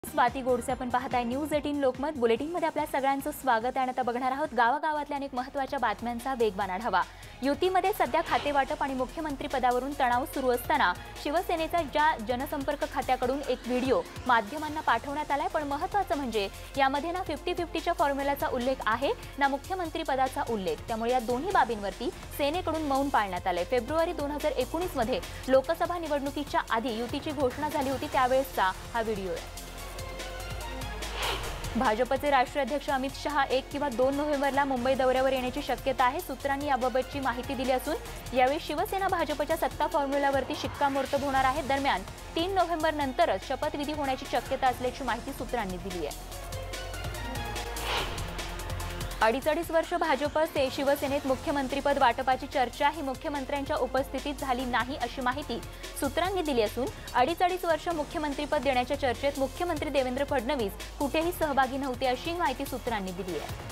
स्वाती गोडसे आपण पाहताय न्यूज 18 लोकमत बुलेटिनमध्ये आपल्या सगळ्यांचं स्वागत आहे। आता बघणार आहोत गावागावातल्या अनेक महत्त्वाच्या बातम्यांचा वेगवान आढावा। युतीमध्ये सध्या खातेवाटप आणि मुख्यमंत्री पदावरून तणाव सुरू असताना शिवसेनेचा जनसंपर्क खात्याकडून एक व्हिडिओ माध्यमांना पाठवण्यात आलाय। पण महत्त्वाचं म्हणजे यामध्ये ना 50-50च्या फॉर्म्युलाचा उल्लेख आहे ना मुख्यमंत्री पदाचा उल्लेख। त्यामुळे या दोन्ही बाबींवरती सेनेकडून मौन पाळण्यात आले। फेब्रुवारी 2019 मध्ये लोकसभा निवडणुकीच्या आधी युतीची घोषणा झाली होती, त्यावेळेसचा हा व्हिडिओ आहे। भाजपचे राष्ट्रीय अध्यक्ष अमित शहा 1 किंवा 2 नोव्हेंबरला मुंबई दौऱ्यावर येण्याची शक्यता आहे। सूत्रांनी याबाबतची माहिती दिली असून यावेळी शिवसेना भाजपच्या सत्ता फॉर्म्युलावरती शिक्कामोर्तब होणार आहे। दरम्यान 3 नोव्हेंबर नंतरच शपथविधी होण्याची शक्यता असल्याची माहिती सूत्रांनी दिली आहे। 2.5 वर्ष भाजप शिवसेनेत मुख्यमंत्रीपद वाटपाची चर्चा ही मुख्यमंत्र्यांच्या उपस्थितीत झाली नाही अशी माहिती सूत्रांनी दिली असून 2.5 वर्ष मुख्यमंत्रीपद देण्याच्या चर्चेत मुख्यमंत्री देवेंद्र फडणवीस कुठेही सहभागी नव्हते अशी माहिती सूत्रांनी दिली आहे।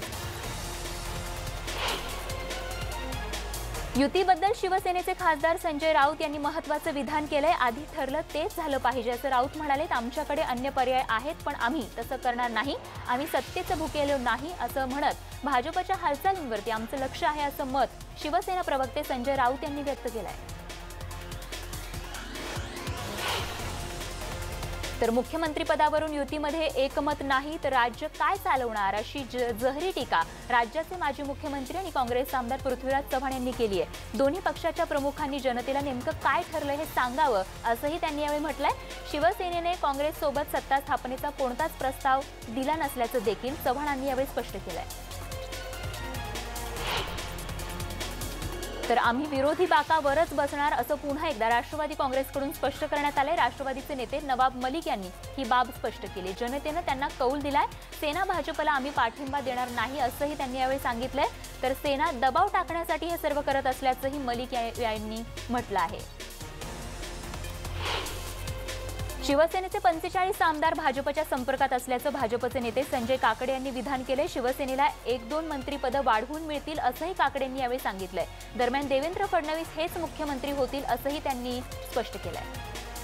युतीबद्दल शिवसेनेचे खासदार संजय राऊत यांनी महत्त्वाचं विधान केलंय। आधी ठरलं तेच झालं पाहिजे असं राऊत म्हणाले। आमच्याकडे अन्य पर्याय आहेत पण आम्ही तसं करणार नाही, आम्ही सत्तेचं भुकेलो नाही असं म्हणत भाजपच्या हालचालींवरती आमचं लक्ष आहे असं मत शिवसेना प्रवक्ते संजय राऊत यांनी व्यक्त केलंय। तर मुख्यमंत्री पदावरून युतीमध्ये एकमत नाही तर राज्य काय चालवणार अशी जहरी टीका राज्याचे माजी मुख्यमंत्री आणि काँग्रेस आमदार पृथ्वीराज चव्हाण यांनी केली आहे। दोन्ही पक्षाच्या प्रमुखांनी जनतेला नेमकं काय ठरलं हे सांगावं असंही त्यांनी यावेळी म्हटलंय। शिवसेनेने काँग्रेस सोबत सत्ता स्थापनेचा कोणताच प्रस्ताव दिला नसल्याचं देखील चव्हाणांनी यावेळी स्पष्ट केलंय। तर आम्ही विरोधी बाकावरच बसणार असं पुन्हा एकदा राष्ट्रवादी काँग्रेसकडून स्पष्ट करण्यात आले। राष्ट्रवादीचे नेते नवाब मलिक यांनी ही बाब स्पष्ट केली। जनतेनं त्यांना कौल दिलाय, सेना भाजपला आम्ही पाठिंबा देणार नाही असंही त्यांनी यावेळी सांगितलंय। तर सेना दबाव टाकण्यासाठी हे सर्व करत असल्याचंही मलिक यांनी म्हटलं आहे। शिवसेनेचे 45 आमदार भाजपच्या संपर्कात असल्याचं भाजपचे नेते संजय काकडे यांनी विधान केले। शिवसेनेला 1-2 मंत्रीपद वाढवून मिळतील असंही काकडेंनी यावेळी सांगितलंय। दरम्यान देवेंद्र फडणवीस हेच मुख्यमंत्री होतील असंही त्यांनी स्पष्ट केलंय।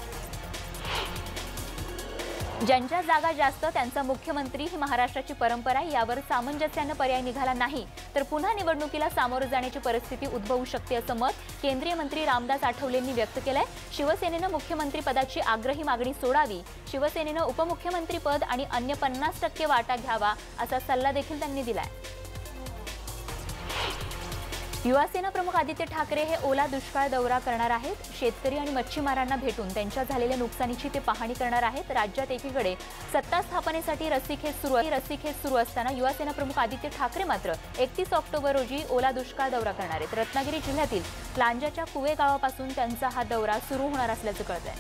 ज्यांच्या जागा जास्त त्यांचा मुख्यमंत्री ही महाराष्ट्राची परंपरा आहे, यावर सामंजस्यानं पर्याय निघाला नाही तर पुन्हा निवडणुकीला सामोरं जाण्याची परिस्थिती उद्भवू शकते असं मत केंद्रीय मंत्री रामदास आठवलेंनी व्यक्त केलंय। शिवसेनेनं मुख्यमंत्री पदाची आग्रही मागणी सोडावी, शिवसेनेनं उपमुख्यमंत्री पद आणि अन्य 50% वाटा घ्यावा असा सल्ला देखील त्यांनी दिलाय। युवासेना प्रमुख आदित्य ठाकरे हे ओला दुष्काळ दौरा करणार आहेत। शेतकरी आणि मच्छीमारांना भेटून त्यांच्या झालेल्या नुकसानीची ते पाहणी करणार आहेत। राज्यात एकीकडे सत्ता स्थापनेसाठी रस्सीखेच सुरू असताना युवासेना प्रमुख आदित्य ठाकरे मात्र 31 ऑक्टोबर रोजी ओला दुष्काळ दौरा करणार आहेत। रत्नागिरी जिल्ह्यातील लांजाच्या कुवे गावापासून त्यांचा हा दौरा सुरू होणार असल्याचं कळतंय।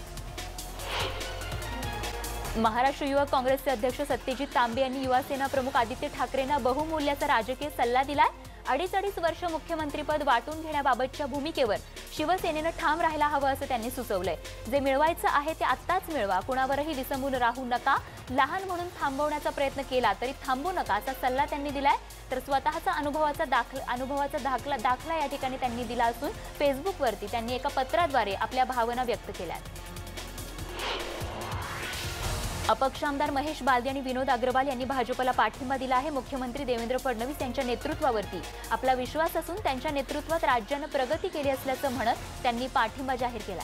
महाराष्ट्र युवक काँग्रेसचे अध्यक्ष सत्यजित तांबे यांनी युवासेना प्रमुख आदित्य ठाकरेंना बहुमूल्याचा राजकीय सल्ला दिलाय। 2.5 वर्ष मुख्यमंत्रीपद वाटून घेण्याबाबतच्या भूमिकेवर शिवसेनेनं ठाम राहायला हवं असं त्यांनी सुचवलंय। जे मिळवायचं आहे ते आत्ताच मिळवा, कुणावरही विसंबून राहू नका, लहान म्हणून थांबवण्याचा प्रयत्न केला तरी थांबू नका असा सल्ला त्यांनी दिलाय। तर स्वतःचा अनुभवाचा दाखला या ठिकाणी त्यांनी दिला असून फेसबुकवरती त्यांनी एका पत्राद्वारे आपल्या भावना व्यक्त केल्या। अपक्ष आमदार महेश बालदी आणि विनोद अग्रवाल यांनी भाजपला पाठिंबा दिला आहे। मुख्यमंत्री देवेंद्र फडणवीस यांच्या नेतृत्वावरती आपला विश्वास असून त्यांच्या नेतृत्वात राज्यानं प्रगती केली असल्याचं म्हणत त्यांनी पाठिंबा जाहीर केला।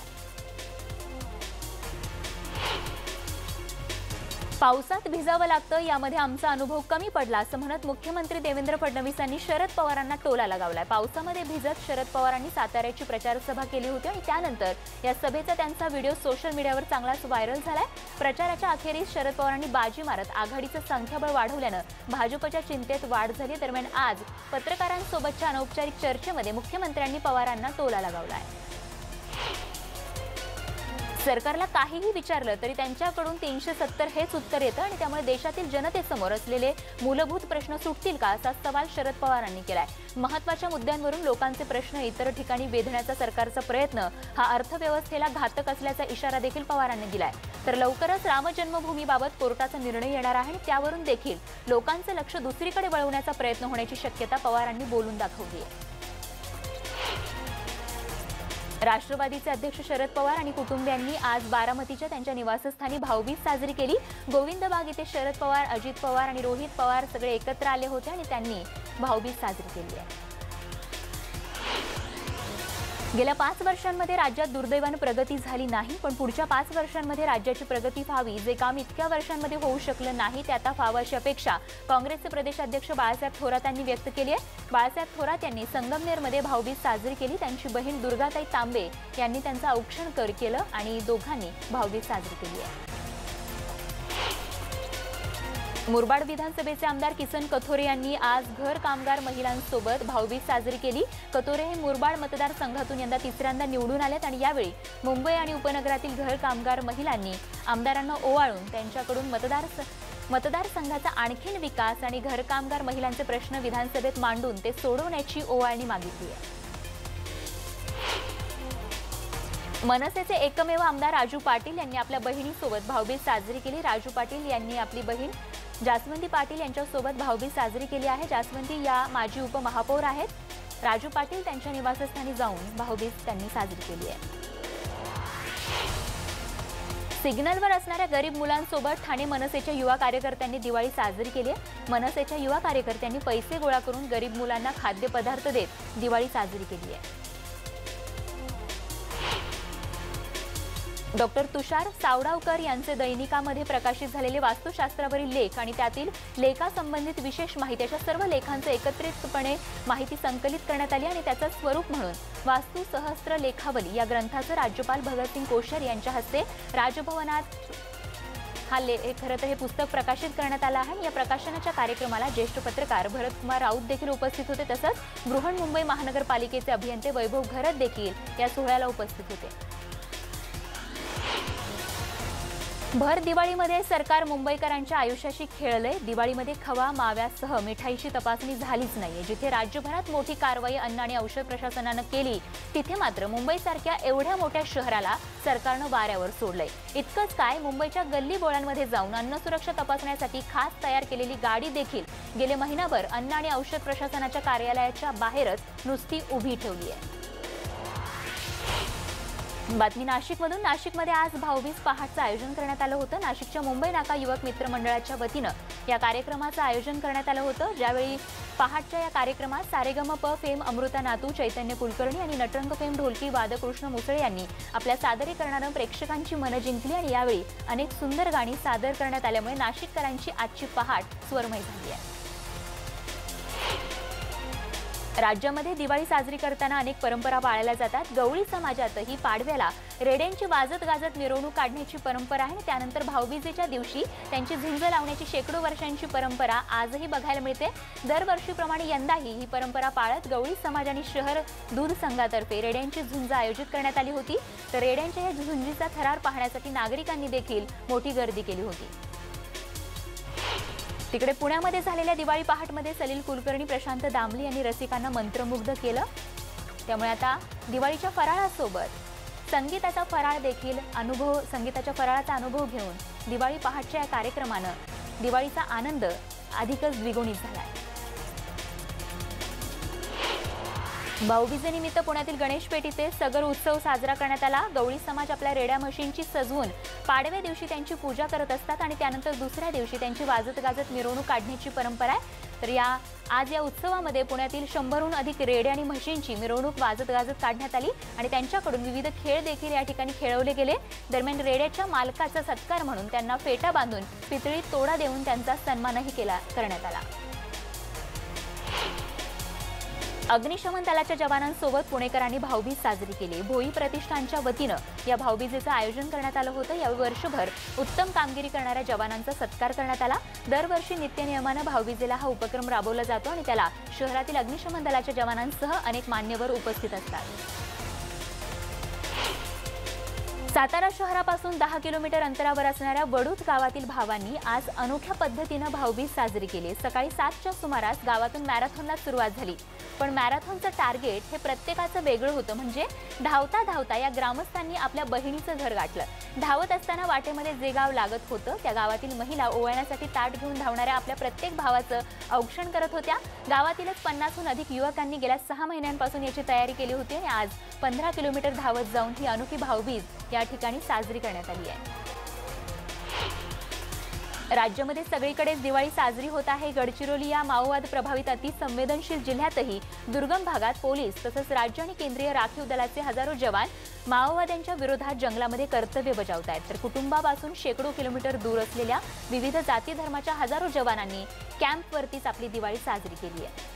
पावसात भिजावं लागतं यामध्ये आमचा अनुभव कमी पडला असं म्हणत मुख्यमंत्री देवेंद्र फडणवीसांनी शरद पवारांना टोला लगावलाय। पावसामध्ये भिजत शरद पवारांनी साताऱ्याची प्रचार सभा केली होती आणि त्यानंतर या सभेचा त्यांचा व्हिडिओ सोशल मीडियावर चांगलाच व्हायरल झालाय। प्रचाराच्या अखेरीस शरद पवारांनी बाजी मारत आघाडीचं संख्याबळ वाढवल्यानं भाजपच्या चिंतेत वाढ झाली। दरम्यान आज पत्रकारांसोबतच्या अनौपचारिक चर्चेमध्ये मुख्यमंत्र्यांनी पवारांना टोला लगावलाय। सरकारला काहीही विचारलं तरी त्यांच्याकडून 370 हेच उत्तर येतं आणि त्यामुळे देशातील जनतेसमोर असलेले मूलभूत प्रश्न सुटतील का असा सवाल शरद पवारांनी केलाय। महत्त्वाच्या मुद्द्यांवरून लोकांचे प्रश्न इतर ठिकाणी वेधण्याचा सरकारचा प्रयत्न हा अर्थव्यवस्थेला घातक असल्याचा इशारा देखील पवारांनी दिलाय। तर लवकरच राम जन्मभूमीबाबत कोर्टाचा निर्णय येणार आहे आणि त्यावरून देखील लोकांचं लक्ष दुसरीकडे वळवण्याचा प्रयत्न होण्याची शक्यता पवारांनी बोलून दाखवली आहे। राष्ट्रवादीचे अध्यक्ष शरद पवार आणि कुटुंबियांनी आज बारामतीच्या त्यांच्या निवासस्थानी भाऊबीज साजरी केली। गोविंदबाग येथे शरद पवार, अजित पवार आणि रोहित पवार सगळे एकत्र आले होते आणि त्यांनी भाऊबीज साजरी केली आहे। गेल्या 5 वर्षांमध्ये राज्यात दुर्दैवाने प्रगती झाली नाही, पण पुढच्या 5 वर्षांमध्ये राज्याची प्रगती व्हावी, जे काम इतक्या वर्षांमध्ये होऊ शकलं नाही ते आता व्हावं अशी अपेक्षा काँग्रेसचे प्रदेशाध्यक्ष बाळासाहेब थोरात यांनी व्यक्त केली आहे। बाळासाहेब थोरात यांनी संगमनेरमध्ये भाऊबीज साजरी केली। त्यांची बहीण दुर्गाताई तांबे यांनी त्यांचं औक्षण केलं आणि दोघांनी भाऊबीज साजरी केली आहे। मुरबाड विधानसभेचे आमदार किसन कथोरे यांनी आज घर कामगार महिलांसोबत भाऊबीज साजरी केली। कथोरे हे मुरबाड मतदारसंघातून यंदा तिसऱ्यांदा निवडून आलेत आणि यावेळी मुंबई आणि उपनगरातील घर कामगार महिलांनी आमदारांना ओवाळून त्यांच्याकडून मतदारसंघाचा आणखीन विकास आणि घर कामगार महिलांचे प्रश्न विधानसभेत मांडून ते सोडवण्याची ओवाळणी मागितली आहे। मनसेचे एकमेव आमदार राजू पाटील यांनी आपल्या बहिणीसोबत भाऊबीज साजरी केली। राजू पाटील यांनी आपली बहीण जास्वंती पाटील यांच्यासोबत भाऊबीज साजरी केली आहे। जास्वंती या माजी उपमहापौर आहेत। राजू पाटील त्यांच्या निवासस्थानी जाऊन भाऊबीज त्यांनी साजरी केली आहे। सिग्नलवर असणाऱ्या गरीब मुलांसोबत ठाणे मनसेच्या युवा कार्यकर्त्यांनी दिवाळी साजरी केली आहे। मनसेच्या युवा कार्यकर्त्यांनी पैसे गोळा करून गरीब मुलांना खाद्यपदार्थ देत दिवाळी साजरी केली आहे। डॉक्टर तुषार सावडावकर यांचे दैनिकामध्ये प्रकाशित झालेले वास्तुशास्त्रावरील लेख आणि त्यातील लेखासंबंधित विशेष माहिती अशा सर्व लेखांचं एकत्रितपणे माहिती संकलित करण्यात आली आणि त्याचं स्वरूप म्हणून वास्तु सहस्त्र लेखावली या ग्रंथाचं राज्यपाल भगतसिंग कोश्यारी यांच्या हस्ते राजभवनात खरं तर हे पुस्तक प्रकाशित करण्यात आलं आहे। या प्रकाशनाच्या कार्यक्रमाला ज्येष्ठ पत्रकार भरतकुमार राऊत देखील उपस्थित होते, तसंच बृहन्मुंबई महानगरपालिकेचे अभियंते वैभव घरत देखील या सोहळ्याला उपस्थित होते। भर दिवाळीमध्ये सरकार मुंबईकरांच्या आयुष्याशी खेळलंय। दिवाळीमध्ये खवा माव्यासह मिठाईची तपासणी झालीच नाहीये। जिथे राज्यभरात मोठी कारवाई अन्न आणि औषध प्रशासनानं केली, तिथे मात्र मुंबईसारख्या एवढ्या मोठ्या शहराला सरकारनं वाऱ्यावर सोडलंय। इतकंच काय, मुंबईच्या गल्ली बोळांमध्ये जाऊन अन्न सुरक्षा तपासण्यासाठी खास तयार केलेली गाडी देखील गेले महिनाभर अन्न आणि औषध प्रशासनाच्या कार्यालयाच्या बाहेरच नुसती उभी ठेवली आहे। बातमी नाशिकमधून। नाशिकमध्ये आज भाऊबीज पहाटचं आयोजन करण्यात आलं होतं। नाशिकच्या मुंबई नाका युवक मित्र मंडळाच्या वतीनं या कार्यक्रमाचं आयोजन करण्यात आलं होतं। ज्यावेळी पहाटच्या या कार्यक्रमात सारेगमप फेम अमृता नातू, चैतन्य कुलकर्णी आणि नटरंग फेम ढोलकी वादक कृष्ण मुसळे यांनी आपल्या सादरीकरणानं प्रेक्षकांची मनं जिंकली आणि यावेळी अनेक सुंदर गाणी सादर करण्यात आल्यामुळे नाशिककरांची आजची पहाट स्वरमय झाली आहे। राज्यामध्ये दिवाळी साजरी करताना अनेक परंपरा पाळल्या जातात। गवळी समाजातही पाडव्याला रेड्यांची वाजत गाजत मिरवणूक काढण्याची परंपरा आहे। त्यानंतर भाऊबीजेच्या दिवशी त्यांची झुंज लावण्याची शेकडो वर्षांची परंपरा आजही बघायला मिळते। दरवर्षीप्रमाणे यंदाही ही परंपरा पाळत गवळी समाज आणि शहर दूध संघातर्फे रेड्यांची झुंज आयोजित करण्यात आली होती। तर रेड्यांच्या या झुंजीचा थरार पाहण्यासाठी नागरिकांनी देखील मोठी गर्दी केली होती। तिकडे पुण्यामध्ये झालेल्या दिवाळी पहाटमध्ये सलील कुलकर्णी, प्रशांत दामले यांनी रसिकांना मंत्रमुग्ध केलं। त्यामुळे आता दिवाळीच्या फराळासोबत संगीताचा फराळाचा अनुभव घेऊन दिवाळी पहाटच्या या कार्यक्रमानं दिवाळीचा आनंद अधिकच द्विगुणित झाला आहे। भाऊबीजेनिमित्त पुण्यातील गणेश पेठीचे सगर उत्सव साजरा करण्यात आला। गवळी समाज आपल्या रेड्या म्हशींची सजवून पाडव्या दिवशी त्यांची पूजा करत असतात आणि त्यानंतर दुसऱ्या दिवशी त्यांची वाजत गाजत मिरवणूक काढण्याची परंपरा आहे। तर आज या उत्सवामध्ये पुण्यातील 100हून अधिक रेड्या आणि म्हशींची मिरवणूक वाजत गाजत काढण्यात आली आणि त्यांच्याकडून विविध खेळ देखील या ठिकाणी खेळवले गेले। दरम्यान रेड्याच्या मालकाचा सत्कार म्हणून त्यांना फेटा बांधून पितळीत तोडा देऊन त्यांचा सन्मानही करण्यात आला। अग्निशमन दलाच्या जवानांसोबत पुणेकरांनी भाऊबीज साजरी केली। भोई प्रतिष्ठानच्या वतीनं या भाऊबीजेचं आयोजन करण्यात आलं होतं। यावेळी वर्षभर उत्तम कामगिरी करणाऱ्या जवानांचा सत्कार करण्यात आला। दरवर्षी नित्यनियमानं भाऊबीजेला हा उपक्रम राबवला जातो आणि त्याला शहरातील अग्निशमन दलाच्या जवानांसह अनेक मान्यवर उपस्थित असतात। सातारा शहरापासून 10 किलोमीटर अंतरावर असणाऱ्या वडूत गावातील भावांनी आज अनोख्या पद्धतीने भाऊबीज साजरी केली। सकाळी 7च्या सुमारास गावातून मॅरेथॉनला सुरुवात झाली, पण मॅरेथॉनचं टार्गेट हे प्रत्येकाचं वेगळं होतं। म्हणजे धावता धावता या ग्रामस्थांनी आपल्या बहिणीचं घर गाठलं। धावत असताना वाटेमध्ये जे गाव लागत होतं त्या गावातील महिला ओवाळण्यासाठी ताट घेऊन धावणाऱ्या आपल्या प्रत्येक भावाचं औक्षण करत होत्या। गावातीलच 50हून अधिक युवकांनी गेल्या 6 महिन्यांपासून याची तयारी केली होती आणि आज 15 किलोमीटर धावत जाऊन ही अनोखी भाऊबीज या ठिकाणी साजरी करण्यात आली आहे। राज्यामध्ये सगळीकडे दिवाळी साजरी होत आहे। गडचिरोली या माओवाद प्रभावित अतिसंवेदनशील जिल्ह्यातही दुर्गम भागात पोलीस तसंच राज्य आणि केंद्रीय राखीव दलाचे हजारो जवान माओवाद्यांच्या विरोधात जंगलामध्ये कर्तव्य बजावत आहेत। तर कुटुंबापासून शेकडो किलोमीटर दूर असलेल्या विविध जाती धर्माच्या हजारो जवानांनी कॅम्पवरतीच आपली दिवाळी साजरी केली आहे।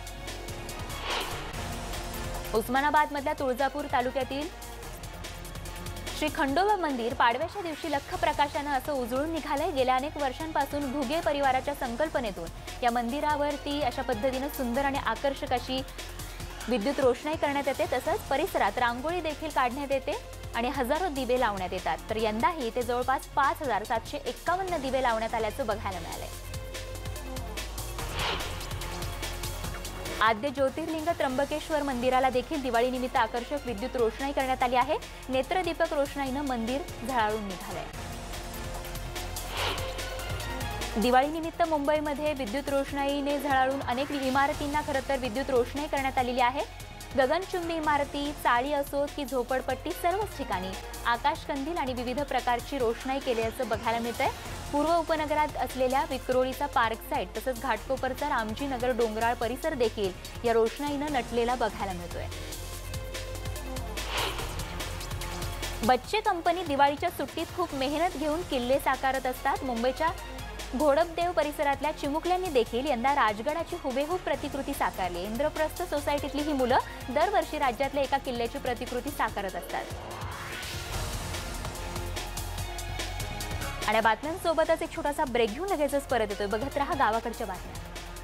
उस्मानाबाद मधल्या तुळजापूर तालुक्यातील श्री खंडोबा मंदिर पाडव्याच्या दिवशी लख प्रकाशाने असं उजळून निघालंय। गेल्या अनेक वर्षांपासून घुगे परिवाराच्या संकल्पनेतून या मंदिरावरती अशा पद्धतीने सुंदर आणि आकर्षक अशी विद्युत रोषणाई करण्यात येते। तसंच परिसरात रांगोळी देखील काढण्यात येते आणि हजारो दिवे लावण्यात येतात। तर यंदाही ते जवळपास 5751 दिवे लावण्यात आल्याचं बघायला मिळालंय। आद्य ज्योतिर्लिंग त्र्यंबकेश्वर मंदिराला देखील दिवाळीनिमित्त आकर्षक विद्युत रोषणाई करण्यात आली आहे। नेत्रदीपक रोषणाईने मंदिर झळाळून निघालंय। दिवाळीनिमित्त मुंबईमध्ये विद्युत रोषणाईने झळाळून अनेक इमारतींना खरं तर विद्युत रोषणाई करण्यात आलेली आहे। गगनचुंबी इमारती, चाळी असोत की झोपडपट्टी सर्वच ठिकाणी आकाशकंदील आणि विविध प्रकारची रोषणाई केल्याचं बघायला मिळतंय। पूर्व उपनगरात असलेल्या विक्रोळीचा पार्क साइट तसंच घाटकोपरचा रामजी नगर डोंगराळ परिसर देखील या रोषणाईने नटलेला बघायला मिळतोय। बच्चे कंपनी दिवाळीच्या सुट्टीत खूप मेहनत घेऊन किल्ले साकारत असतात। मुंबईच्या घोडपदेव परिसरातल्या चिमुकल्यांनी देखील यंदा राजगडाची हुबेहूब प्रतिकृती साकारली। इंद्रप्रस्थ सोसायटीतली ही मुलं दरवर्षी राज्यातल्या एका किल्ल्याची प्रतिकृती साकारत असतात। आणि बातम्यांसोबतच एक छोटासा ब्रेक घेऊन लगेचच परत येतोय। बघत रहा गावाकडच्या बातम्या।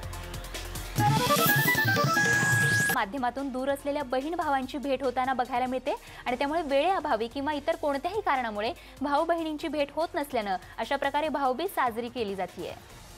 माध्यमातून दूर असलेल्या बहीण भावांची भेट होताना बघायला मिळते आणि त्यामुळे वेळेअभावी किंवा इतर कोणत्याही कारणामुळे भाऊ बहिणींची भेट होत नसल्याने अशा प्रकारे भाऊबीज साजरी केली जाते।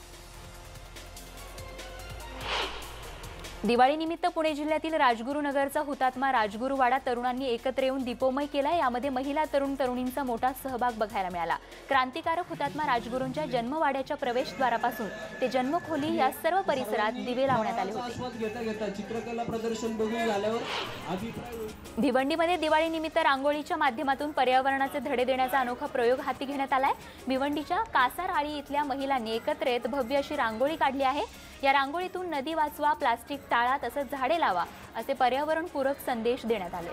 दिवाळीनिमित्त पुणे जिल्ह्यातील राजगुरुनगरचा हुतात्मा राजगुरुवाडा तरुणांनी एकत्र येऊन दीपोमय केला। यामध्ये महिला तरुणींचा मोठा सहभाग बघायला मिळाला। क्रांतिकारक हुतात्मा राजगुरूंच्या जन्मवाड्याच्या प्रवेशद्वारापासून ते जन्मखोली या सर्व परिसरात दिवे लावण्यात आले होते। चित्रकला प्रदर्शन बघून झाल्यावर भिवंडीमध्ये दिवाळीनिमित्त रांगोळीच्या माध्यमातून पर्यावरणाचे धडे देण्याचा अनोखा प्रयोग हाती घेण्यात आलाय। भिवंडीच्या कासारआळी इथल्या महिलांनी एकत्र येत भव्य अशी रांगोळी काढली आहे। या रांगोळीतून नदी वाचवा, प्लास्टिक टाळा तसंच झाडे लावा असे पर्यावरणपूरक संदेश देण्यात आले।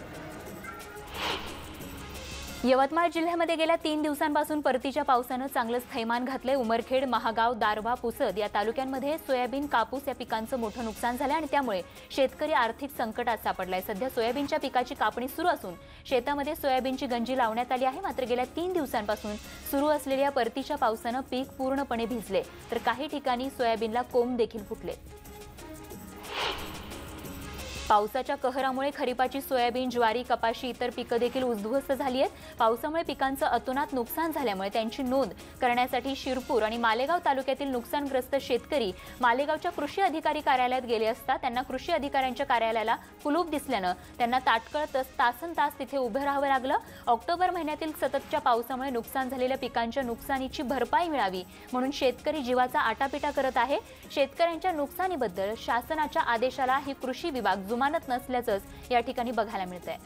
यवतमाळ जिल्ह्यामध्ये गेल्या 3 दिवसांपासून परतीच्या पावसाने चांगलंच थैमान घातलंय। उमरखेड, महागाव, दारव्हा, पुसद या तालुक्यांमध्ये सोयाबीन, कापूस या पिकांचं मोठं नुकसान झालंय आणि त्यामुळे शेतकरी आर्थिक संकटात सापडलाय। सध्या सोयाबीनच्या पिकाची कापणी सुरू असून शेतामध्ये सोयाबीनची गंजी लावण्यात आली आहे। मात्र गेल्या 3 दिवसांपासून सुरू असलेल्या परतीच्या पावसाने पीक पूर्णपणे भिजले, तर काही ठिकाणी सोयाबीनला कोंब देखील फुटले। पावसाच्या कहरामुळे खरीपाची सोयाबीन, ज्वारी, कपाशी इतर पिकं देखील उद्ध्वस्त झाली आहेत। पावसामुळे पिकांचं अतोनात नुकसान झाल्यामुळे त्यांची नोंद करण्यासाठी शिरपूर आणि मालेगाव तालुक्यातील नुकसानग्रस्त शेतकरी मालेगावच्या कृषी अधिकारी कार्यालयात गेले असता त्यांना कृषी अधिकाऱ्यांच्या कार्यालयाला कुलूप दिसल्याने त्यांना तात्काळ तासनतास तिथे उभे राहावं लागलं। ऑक्टोबर महिन्यातील सततच्या पावसामुळे नुकसान झालेल्या पिकांच्या नुकसानीची भरपाई मिळावी म्हणून शेतकरी जीवाचा आटापिटा करत आहे। शेतकऱ्यांच्या नुकसानीबद्दल शासनाच्या आदेशाला ही कृषी विभाग जुमानत नसल्याचंच या ठिकाणी बघायला मिळतंय।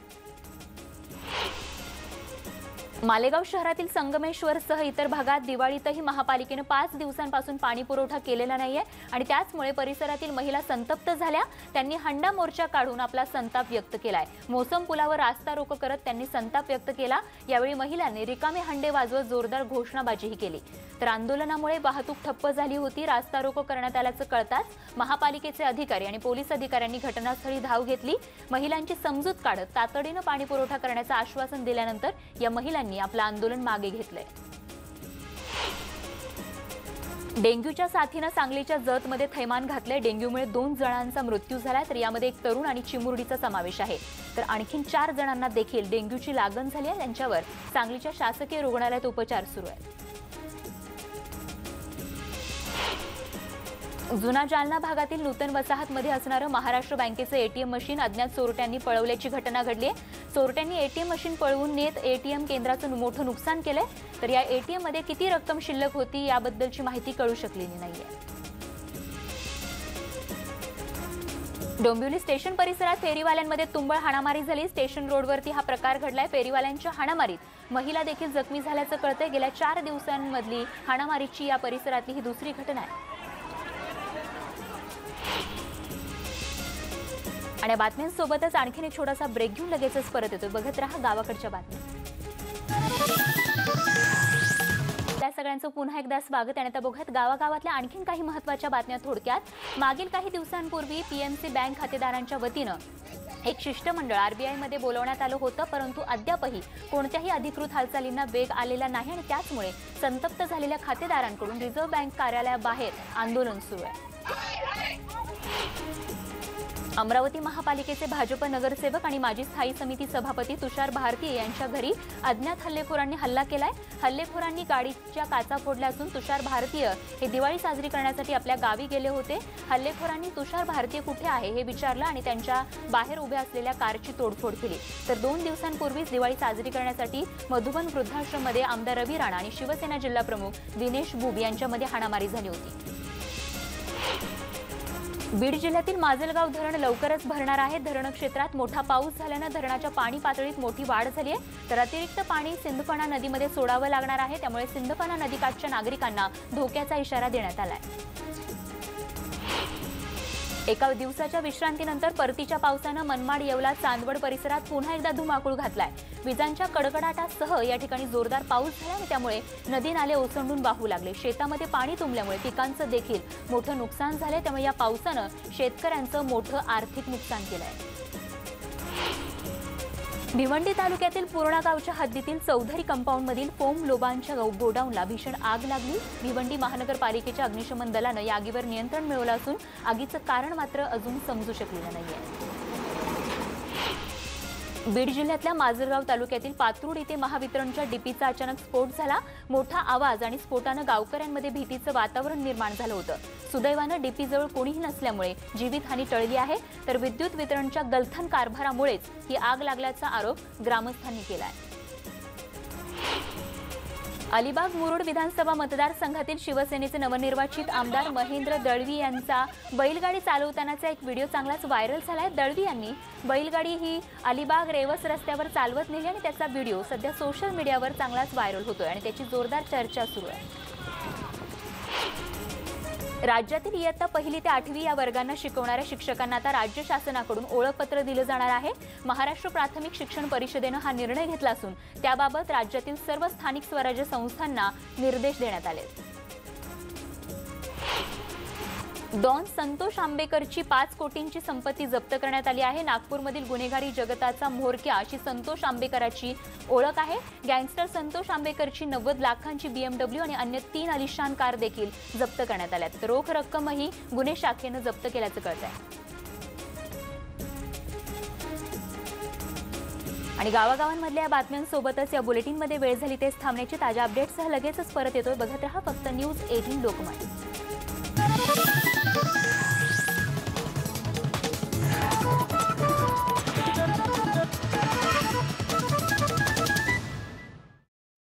मालेगाव शहरातील संगमेश्वरसह इतर भागात दिवाळीतही महापालिकेने 5 दिवसांपासून पाणी पुरवठा केलेला नाहीये आणि त्याचमुळे परिसरातील महिला संतप्त झाल्या। त्यांनी हंडा मोर्चा काढून आपला संताप व्यक्त केलाय। मोसम पुलावर रास्ता रोको करत त्यांनी संताप व्यक्त केला। यावेळी महिलांनी रिकामे हंडे वाजवत जोरदार घोषणाबाजीही केली। तर आंदोलनामुळे वाहतूक ठप्प झाली होती। रास्ता रोको करण्यात आल्याचं कळताच महापालिकेचे अधिकारी आणि पोलीस अधिकाऱ्यांनी घटनास्थळी धाव घेतली। महिलांची समजूत काढत तातडीने पाणी पुरवठा करण्याचं आश्वासन दिल्यानंतर या महिलांनी आपलं आंदोलन मागे घेतलंय। डेंग्यूच्या साथीनं सांगलीच्या जतमध्ये थैमान घातले। डेंग्यूमुळे 2 जणांचा मृत्यू झाला, तर यामध्ये एक तरुण आणि चिमुरडीचा समावेश आहे। तर आणखीन 4 जणांना देखील डेंग्यूची लागण झाली आहे। त्यांच्यावर सांगलीच्या शासकीय रुग्णालयात उपचार सुरू आहेत। जुना जालना भागातील नूतन वसाहतमध्ये असणारं महाराष्ट्र बँकेचं एटीएम मशीन अज्ञात चोरट्यांनी पळवल्याची घटना घडली आहे। चोरट्यांनी एटीएम मशीन पळवून नेत एटीएम केंद्राचं मोठं नुकसान केलंय। तर या एटीएम मध्ये किती रक्कम शिल्लक होती याबद्दलची माहिती कळू शकलेली नाहीये। डोंबिवली स्टेशन परिसरात फेरीवाल्यांमध्ये तुंबळ हाणामारी झाली। स्टेशन रोडवरती हा प्रकार घडलाय। फेरीवाल्यांच्या हाणामारीत महिला देखील जखमी झाल्याचं कळतंय। गेल्या 4 दिवसांमधली हाणामारीची या परिसरातली ही दुसरी घटना आहे। आणि बातम्यांसोबतच आणखीन एक छोटासा ब्रेक घेऊन लगेचच परत येतो। बघत रहा गावाकडच्या बातम्या। त्या सगळ्यांचं पुन्हा एकदा स्वागत आहे। आता बघत गावागावातल्या आणखीन काही महत्त्वाच्या बातम्या थोडक्यात। मागील काही दिवसांपूर्वी पीएमसी बँक खातेदारांच्या वतीनं एक शिष्टमंडळ आरबीआय मध्ये बोलवण्यात आलं होतं, परंतु अद्यापही कोणत्याही अधिकृत हालचालींना वेग आलेला नाही आणि त्याचमुळे संतप्त झालेल्या खातेदारांकडून रिझर्व्ह बँक कार्यालयाबाहेर आंदोलन सुरू आहे। अमरावती महापालिकेचे भाजप नगरसेवक आणि माजी स्थायी समिती सभापती तुषार भारतीय यांच्या घरी अज्ञात हल्लेखोरांनी हल्ला केलाय। हल्लेखोरांनी गाडीच्या काचा फोडल्या असून तुषार भारतीय हे दिवाळी साजरी करण्यासाठी आपल्या गावी गेले होते। हल्लेखोरांनी तुषार भारतीय कुठे आहे हे विचारलं आणि त्यांच्या बाहेर उभ्या असलेल्या कारची तोडफोड केली। तर 2 दिवसांपूर्वीच दिवाळी साजरी करण्यासाठी मधुबन वृद्धाश्रममध्ये आमदार रवी राणा आणि शिवसेना जिल्हा प्रमुख दिनेश बुब यांच्यामध्ये हाणामारी झाली होती। बीड जिल्ह्यातील माजलगाव धरण लवकरच भरणार आहे। धरण क्षेत्रात मोठा पाऊस झाल्यानं धरणाच्या पाणी पातळीत मोठी वाढ झाली आहे। तर अतिरिक्त पाणी सिंदफणा नदीमध्ये सोडावं लागणार आहे। त्यामुळे सिंदफणा नदीकाठच्या नागरिकांना धोक्याचा इशारा देण्यात आलाय। एका दिवसाच्या विश्रांतीनंतर परतीच्या पावसानं मनमाड येवला चांदवड परिसरात पुन्हा एकदा धुमाकूळ घातलाय। विजांच्या कडकडाटासह या ठिकाणी जोरदार पाऊस झाला आणि त्यामुळे नदी नाले ओसंडून वाहू लागले। शेतामध्ये पाणी तुंबल्यामुळे पिकांचं देखील मोठं नुकसान झालंय। त्यामुळे या पावसानं शेतकऱ्यांचं मोठं आर्थिक नुकसान केलंय। भिवंडी तालुक्यातील पूर्णा गावच्या हद्दीतील चौधरी कंपाऊंडमधील फोम लोबांच्या गोडाऊनला भीषण आग लागली। भिवंडी महानगरपालिकेच्या अग्निशमन दलानं या आगीवर नियंत्रण मिळवलं असून आगीचं कारण मात्र अजून समजू शकलेलं नाहीये। बीड जिल्ह्यातल्या माजलगाव तालुक्यातील पात्रूड येथे महावितरणच्या डीपीचा अचानक स्फोट झाला। मोठा आवाज आणि स्फोटानं गावकऱ्यांमध्ये भीतीचं वातावरण निर्माण झालं होतं। सुदैवानं डीपीजवळ कोणीही नसल्यामुळे जीवितहानी टळली आहे। तर विद्युत वितरणच्या गलथन कारभारामुळेच ही आग लागल्याचा आरोप ग्रामस्थांनी केलाय। अलिबाग मुरुड विधानसभा मतदारसंघातील शिवसेनेचे नवनिर्वाचित आमदार महेंद्र दळवी यांचा बैलगाडी चालवतानाचा एक व्हिडिओ चांगलाच व्हायरल झालाय। दळवी यांनी बैलगाडी ही अलिबाग रेवस रस्त्यावर चालवत नेली आणि त्याचा व्हिडिओ सध्या सोशल मीडियावर चांगलाच व्हायरल होतोय आणि त्याची जोरदार चर्चा सुरू आहे। राज्यातील इयत्ता 1ली ते 8वी या वर्गांना शिकवणाऱ्या शिक्षकांना आता राज्य शासनाकडून ओळखपत्र दिलं जाणार आहे। महाराष्ट्र प्राथमिक शिक्षण परिषदेनं हा निर्णय घेतला असून त्याबाबत राज्यातील सर्व स्थानिक स्वराज्य संस्थांना निर्देश देण्यात आले। डॉन संतोष आंबेकरची 5 कोटींची संपत्ती जप्त करण्यात आली आहे। नागपूरमधील गुन्हेगारी जगताचा म्होरक्या अशी संतोष आंबेकराची ओळख आहे। गँगस्टर संतोष आंबेकरची 90 लाखांची BMW आणि अन्य 3 आलिशान कार देखील जप्त करण्यात आल्या। तर रोख रक्कमही गुन्हे शाखेनं जप्त केल्याचं कळतंय। आणि गावागावांमधल्या बातम्यांसोबतच या बुलेटिनमध्ये वेळ झाली तेच थांबण्याची। ताज्या अपडेट्ससह लगेचच परत येतोय। बघत रहा फक्त न्यूज 18 लोकमत।